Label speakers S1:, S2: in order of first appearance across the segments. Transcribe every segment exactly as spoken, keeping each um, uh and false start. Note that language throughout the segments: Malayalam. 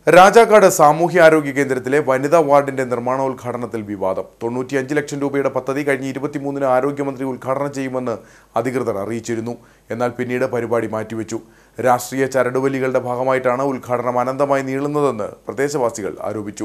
S1: രാജാക്കാട് സാമൂഹ്യാരോഗ്യ കേന്ദ്രത്തിലെ വനിതാ വാർഡിന്റെ നിർമ്മാണോദ്ഘാടനത്തിൽ വിവാദം. തൊണ്ണൂറ്റിയഞ്ച് ലക്ഷം രൂപയുടെ പദ്ധതി കഴിഞ്ഞ ഇരുപത്തിമൂന്നിന് ആരോഗ്യമന്ത്രി ഉദ്ഘാടനം ചെയ്യുമെന്ന് അധികൃതർ അറിയിച്ചിരുന്നു. എന്നാൽ പിന്നീട് പരിപാടി മാറ്റിവെച്ചു. രാഷ്ട്രീയ ചരടുവലികളുടെ ഭാഗമായിട്ടാണ് ഉദ്ഘാടനം അനന്തമായി നീളുന്നതെന്ന് പ്രദേശവാസികൾ ആരോപിച്ചു.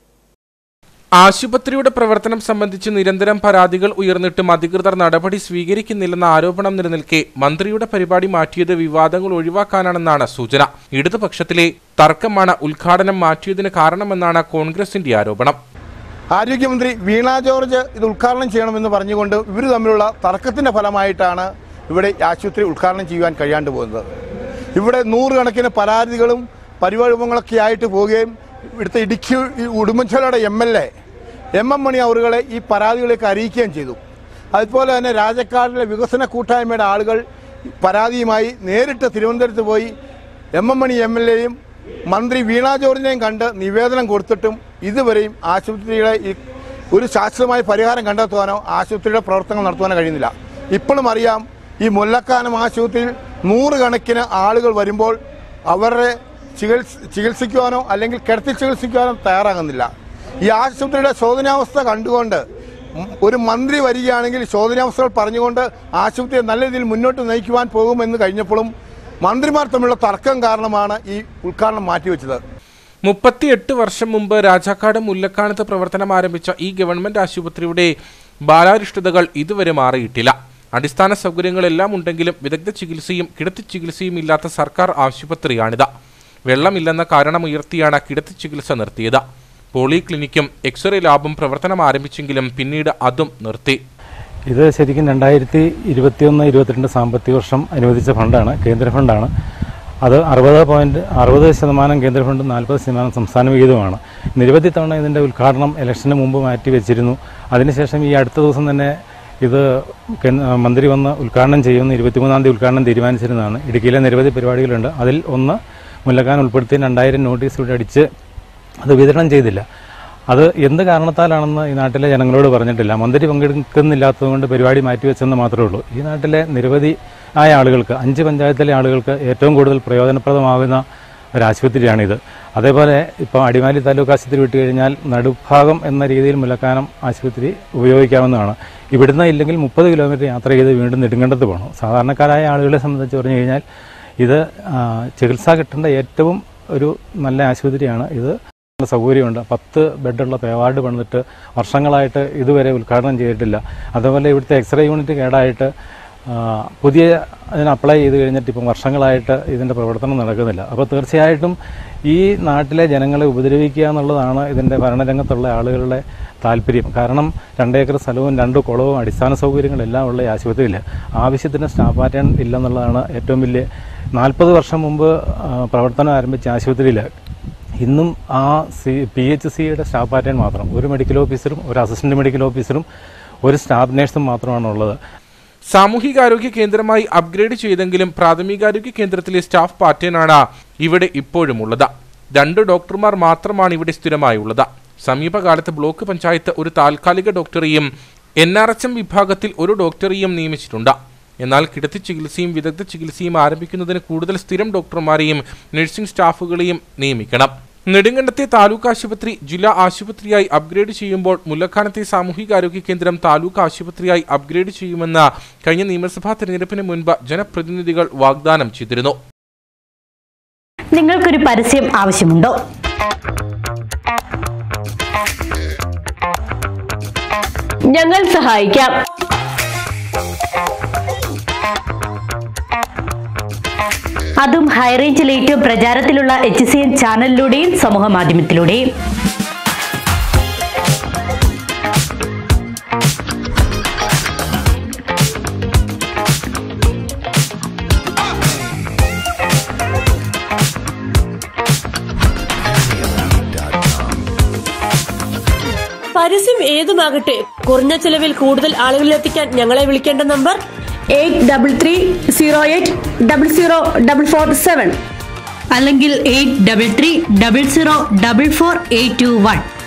S2: ആശുപത്രിയുടെ പ്രവർത്തനം സംബന്ധിച്ച് നിരന്തരം പരാതികൾ ഉയർന്നിട്ടും അധികൃതർ നടപടി സ്വീകരിക്കുന്നില്ലെന്ന ആരോപണം നിലനിൽക്കെ മന്ത്രിയുടെ പരിപാടി മാറ്റിയത് വിവാദങ്ങൾ ഒഴിവാക്കാനാണെന്നാണ് സൂചന. ഇടതുപക്ഷത്തിലെ തർക്കമാണ് ഉദ്ഘാടനം മാറ്റിയതിന് കാരണമെന്നാണ് കോൺഗ്രസിന്റെ ആരോപണം.
S3: ആരോഗ്യമന്ത്രി വീണ ജോർജ് ഇത് ഉദ്ഘാടനം ചെയ്യണമെന്ന് പറഞ്ഞുകൊണ്ട് ഇവർ തമ്മിലുള്ള തർക്കത്തിന്റെ ഫലമായിട്ടാണ് ഇവിടെ ആശുപത്രി ഉദ്ഘാടനം ചെയ്യുവാൻ കഴിയാണ്ട് പോകുന്നത്. ഇവിടെ നൂറുകണക്കിന് പരാതികളും പരിപാടികളൊക്കെ ആയിട്ട് പോവുകയും ഇവിടുത്തെ ഇടുക്കി ഉടുമ്പൻചോലയുടെ M L A M M Mani അവരുകളെ ഈ പരാതികളൊക്കെ അറിയിക്കുകയും ചെയ്തു. അതുപോലെ തന്നെ രാജക്കാടിലെ വികസന കൂട്ടായ്മയുടെ ആളുകൾ പരാതിയുമായി നേരിട്ട് തിരുവനന്തപുരത്ത് പോയി M M Mani M L എയും മന്ത്രി വീണ ജോർജിനെയും കണ്ട് നിവേദനം കൊടുത്തിട്ടും ഇതുവരെയും ആശുപത്രിയുടെ ഈ ഒരു ശാശ്വതമായ പരിഹാരം കണ്ടെത്തുവാനോ ആശുപത്രിയുടെ പ്രവർത്തനങ്ങൾ നടത്തുവാനോ കഴിയുന്നില്ല. ഇപ്പോഴും അറിയാം, ഈ മുല്ലക്കാനം ആശുപത്രിയിൽ നൂറുകണക്കിന് ആളുകൾ വരുമ്പോൾ അവരുടെ ചികിത്സ ചികിത്സിക്കുവാനോ അല്ലെങ്കിൽ കിടത്തി ചികിത്സിക്കുവാനോ തയ്യാറാകുന്നില്ല. ഈ ആശുപത്രിയുടെ ശോധനാവസ്ഥ കണ്ടുകൊണ്ട് ഒരു മന്ത്രി വരികയാണെങ്കിൽ ശോധനാവസ്ഥകൾ പറഞ്ഞുകൊണ്ട് ആശുപത്രിയെ നല്ല രീതിയിൽ മുന്നോട്ട് നയിക്കുവാൻ പോകുമെന്ന് കഴിഞ്ഞപ്പോഴും മന്ത്രിമാർ തമ്മിലുള്ള തർക്കം കാരണമാണ് ഈ ഉദ്ഘാടനം മാറ്റിവെച്ചത്.
S2: മുപ്പത്തിയെട്ട് വർഷം മുമ്പ് രാജാക്കാട് മുല്ലക്കാനത്ത് പ്രവർത്തനം ആരംഭിച്ച ഈ ഗവൺമെന്റ് ആശുപത്രിയുടെ ബാലാരിഷ്ടതകൾ ഇതുവരെ മാറിയിട്ടില്ല. അടിസ്ഥാന സൗകര്യങ്ങളെല്ലാം ഉണ്ടെങ്കിലും വിദഗ്ധ ചികിത്സയും കിടത്തി ചികിത്സയും ഇല്ലാത്ത സർക്കാർ ആശുപത്രിയാണിത്. വെള്ളമില്ലെന്ന കാരണമുയർത്തിയാണ് കിടത്തി ചികിത്സ നിർത്തിയത്. പോളിക്ലിനിക്കും എക്സ്റേ ലാബും പ്രവർത്തനം ആരംഭിച്ചെങ്കിലും പിന്നീട് അതും നിർത്തി.
S4: ഇത് ശരിക്കും രണ്ടായിരത്തി ഇരുപത്തിയൊന്ന് ഇരുപത്തിരണ്ട് സാമ്പത്തിക വർഷം അനുവദിച്ച ഫണ്ടാണ്, കേന്ദ്ര ഫണ്ടാണ്. അത് അറുപത് പോയിന്റ് അറുപത് ശതമാനം കേന്ദ്ര ഫണ്ടും നാൽപ്പത് ശതമാനം സംസ്ഥാന വിഹിതമാണ്. നിരവധി തവണ ഇതിൻ്റെ ഉദ്ഘാടനം ഇലക്ഷന് മുമ്പ് മാറ്റി വെച്ചിരുന്നു. അതിനുശേഷം ഈ അടുത്ത ദിവസം തന്നെ ഇത് മന്ത്രി വന്ന് ഉദ്ഘാടനം ചെയ്യുമെന്ന് ഇരുപത്തിമൂന്നാം തീയതി ഉദ്ഘാടനം തീരുമാനിച്ചിരുന്നതാണ്. ഇടുക്കിയിലെ നിരവധി പരിപാടികളുണ്ട്. അതിൽ ഒന്ന് മുല്ലക്കാനം ഉൾപ്പെടുത്തി രണ്ടായിരം നോട്ടീസ് ഇവിടെ അടിച്ച് അത് വിതരണം ചെയ്തില്ല. അത് എന്ത് കാരണത്താലാണെന്ന് ഈ നാട്ടിലെ ജനങ്ങളോട് പറഞ്ഞിട്ടില്ല. മന്ത്രി പങ്കെടുക്കുന്നില്ലാത്തതുകൊണ്ട് പരിപാടി മാറ്റിവെച്ചെന്ന് മാത്രമേ ഉള്ളൂ. ഈ നാട്ടിലെ നിരവധി ആയ ആളുകൾക്ക്, അഞ്ച് പഞ്ചായത്തിലെ ആളുകൾക്ക് ഏറ്റവും കൂടുതൽ പ്രയോജനപ്രദമാകുന്ന ഒരാശുപത്രിയാണിത്. അതേപോലെ ഇപ്പോൾ അടിമാലി താലൂക്ക് ആശുപത്രി വിട്ടു കഴിഞ്ഞാൽ നടുഭാഗം എന്ന രീതിയിൽ മുല്ലക്കാനം ആശുപത്രി ഉപയോഗിക്കാവുന്നതാണ്. ഇവിടുന്ന് ഇല്ലെങ്കിൽ മുപ്പത് കിലോമീറ്റർ യാത്ര ചെയ്ത് വീണ്ടും നെടുങ്കണ്ടത്ത് പോകണം. സാധാരണക്കാരായ ആളുകളെ സംബന്ധിച്ച് പറഞ്ഞു കഴിഞ്ഞാൽ ഇത് ചികിത്സ കിട്ടേണ്ട ഏറ്റവും ഒരു നല്ല ആശുപത്രിയാണ്. ഇത് സൗകര്യമുണ്ട്. പത്ത് ബെഡുള്ള പേവാർഡ് പണിതിട്ട് വർഷങ്ങളായിട്ട് ഇതുവരെ ഉദ്ഘാടനം ചെയ്തിട്ടില്ല. അതുപോലെ ഇവിടുത്തെ എക്സ്റേ യൂണിറ്റ് കേടായിട്ട് പുതിയ അതിന് അപ്ലൈ ചെയ്ത് കഴിഞ്ഞിട്ട് ഇപ്പം വർഷങ്ങളായിട്ട് ഇതിൻ്റെ പ്രവർത്തനം നടക്കുന്നില്ല. അപ്പോൾ തീർച്ചയായിട്ടും ഈ നാട്ടിലെ ജനങ്ങളെ ഉപദ്രവിക്കുക എന്നുള്ളതാണ് ഇതിൻ്റെ ഭരണരംഗത്തുള്ള ആളുകളുടെ താല്പര്യം. കാരണം രണ്ടേക്കർ സ്ഥലവും രണ്ട് കുളവും അടിസ്ഥാന സൗകര്യങ്ങളെല്ലാം ഉള്ള ഈ ആശുപത്രിയിൽ ആവശ്യത്തിന് സ്റ്റാഫ് പാറ്റേൺ ഇല്ലെന്നുള്ളതാണ് ഏറ്റവും വലിയ. നാൽപ്പത് വർഷം മുമ്പ് പ്രവർത്തനം ആരംഭിച്ച ആശുപത്രിയിൽ ഇന്നും ആ സി പി എച്ച് സിയുടെ സ്റ്റാഫ് പാറ്റേൺ മാത്രം, ഒരു മെഡിക്കൽ ഓഫീസറും ഒരു അസിസ്റ്റന്റ് മെഡിക്കൽ ഓഫീസറും ഒരു സ്റ്റാഫ് നഴ്സും മാത്രമാണ് ഉള്ളത്.
S2: സാമൂഹികാരോഗ്യ കേന്ദ്രമായി അപ്ഗ്രേഡ് ചെയ്തെങ്കിലും പ്രാഥമികാരോഗ്യ കേന്ദ്രത്തിലെ സ്റ്റാഫ് പാറ്റേണാണ് ഇവിടെ ഇപ്പോഴും ഉള്ളത്. രണ്ട് ഡോക്ടർമാർ മാത്രമാണ് ഇവിടെ സ്ഥിരമായുള്ളത്. സമീപകാലത്ത് ബ്ലോക്ക് പഞ്ചായത്ത് ഒരു താൽക്കാലിക ഡോക്ടറെയും എൻ ആർ എച്ച് എം വിഭാഗത്തിൽ ഒരു ഡോക്ടറെയും നിയമിച്ചിട്ടുണ്ട്. എന്നാൽ കിടത്തി ചികിത്സയും വിദഗ്ധ ചികിത്സയും ആരംഭിക്കുന്നതിന് കൂടുതൽ സ്ഥിരം ഡോക്ടർമാരെയും നഴ്സിംഗ് സ്റ്റാഫുകളെയും നിയമിക്കണം. നെടുങ്കണ്ടത്തെ താലൂക്ക് ആശുപത്രി ജില്ലാ ആശുപത്രിയായി അപ്ഗ്രേഡ് ചെയ്യുമ്പോൾ മുല്ലക്കാനത്തെ സാമൂഹികാരോഗ്യ കേന്ദ്രം താലൂക്ക് ആശുപത്രിയായി അപ്ഗ്രേഡ് ചെയ്യുമെന്ന് കഴിഞ്ഞ നിയമസഭാ തെരഞ്ഞെടുപ്പിന് മുൻപ് ജനപ്രതിനിധികൾ വാഗ്ദാനം ചെയ്തിരുന്നു.
S5: നിങ്ങൾക്കൊരു പരസ്യം ആവശ്യമുണ്ടോ? ഞങ്ങൾ സഹായിക്കാം. അതും ഹൈറേഞ്ചിൽ ഏറ്റവും പ്രചാരത്തിലുള്ള എച്ച് സി എൻ ചാനലിലൂടെയും സമൂഹ മാധ്യമത്തിലൂടെയും.
S6: പരസ്യം ഏതുമാകട്ടെ, കുറഞ്ഞ ചെലവിൽ കൂടുതൽ ആളുകളിലെത്തിക്കാൻ ഞങ്ങളെ വിളിക്കേണ്ട number
S5: eight double three zero eight double zero double four seven അല്ലെങ്കിൽ eight double three double zero double four eight two one.